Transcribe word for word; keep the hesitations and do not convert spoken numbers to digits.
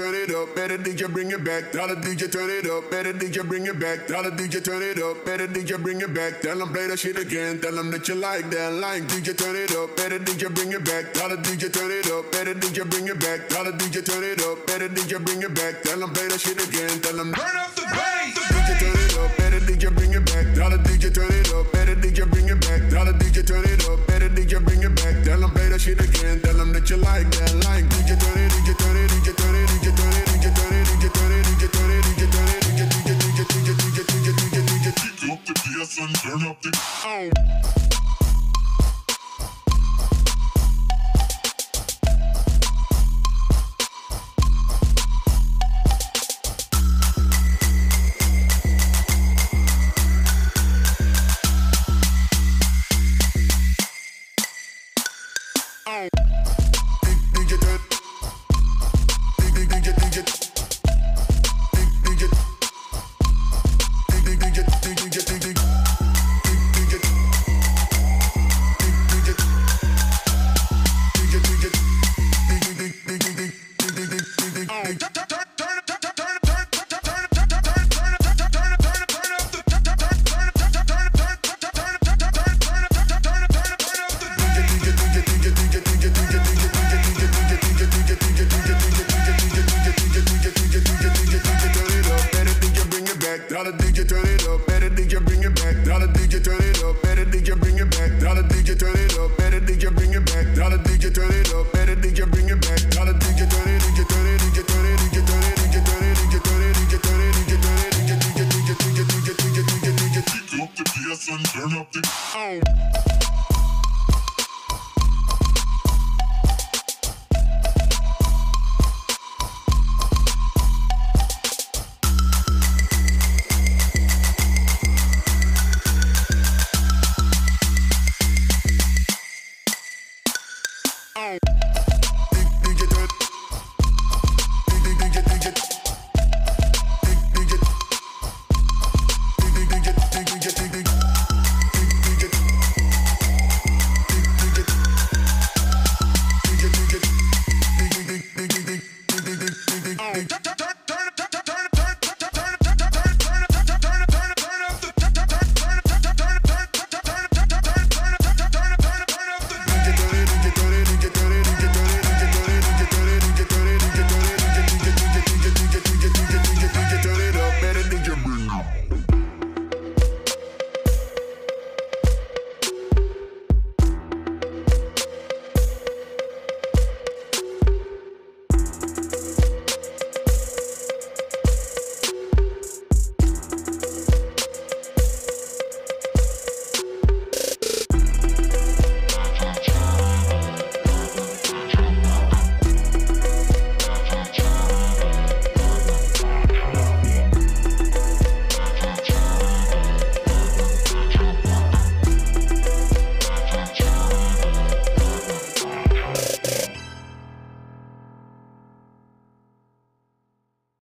turn it up, better D J bring it back. Tell the D J turn it up, better D J bring it back. Tell the D J turn it up, better D J bring it back. Tell them play that shit again, tell them that you like that line. D J turn it up, better D J bring it back. Tell the D J turn it up, better D J bring it back. Tell the D J turn it up, better D J bring it back. Tell them play that shit again, tell them turn up the bass. D J turn it up, better D J bring it back. Tell the D J turn it up, better D J bring it back. Tell the D J turn it up, better D J bring it back. Tell them play that shit again, tell them that you like that line. D J turn it, D J